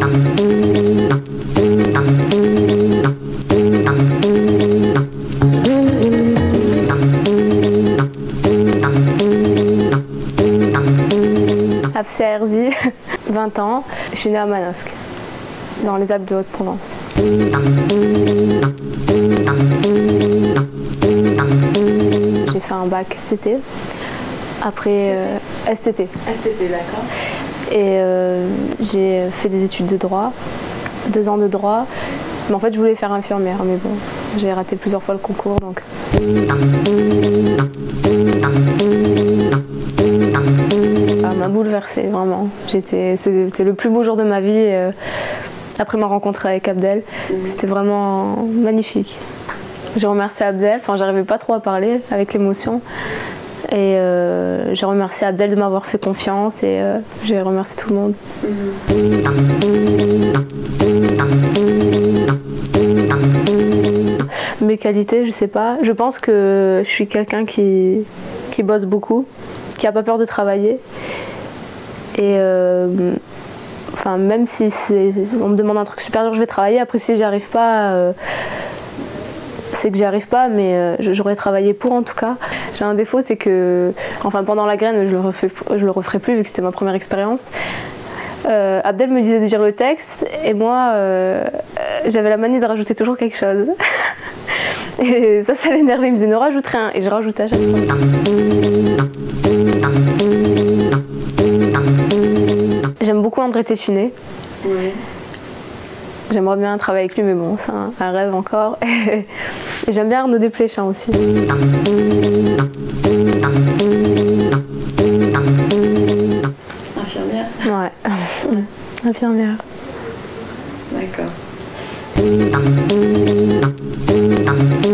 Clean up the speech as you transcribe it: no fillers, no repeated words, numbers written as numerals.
Afsa Herzi, 20 ans, je suis née à Manosque, dans les Alpes de Haute-Provence. J'ai fait un bac STT, après STT. STT, d'accord. Et j'ai fait des études de droit, 2 ans de droit. Mais en fait, je voulais faire infirmière, mais bon, j'ai raté plusieurs fois le concours, donc... Ça m'a bouleversée, vraiment. C'était le plus beau jour de ma vie, après ma rencontre avec Abdel. C'était vraiment magnifique. J'ai remercié Abdel, enfin, j'arrivais pas trop à parler avec l'émotion. Et j'ai remercié Abdel de m'avoir fait confiance et j'ai remercié tout le monde. Mes qualités, je sais pas. Je pense que je suis quelqu'un qui bosse beaucoup, qui a pas peur de travailler. Et enfin, même si on me demande un truc super dur, je vais travailler. Après, si j'y arrive pas, c'est que j'y arrive pas, mais j'aurais travaillé pour en tout cas. J'ai un défaut, c'est que, enfin pendant la graine, je le referai plus vu que c'était ma première expérience. Abdel me disait de dire le texte et moi j'avais la manie de rajouter toujours quelque chose. Et ça l'énervait, il me disait ne rajoute rien et je rajoutais à chaque fois. J'aime beaucoup André Téchiné. Ouais. J'aimerais bien travailler avec lui, mais bon, c'est un rêve encore. Et j'aime bien Arnaud Desplechin aussi. Infirmière? Ouais, infirmière. D'accord.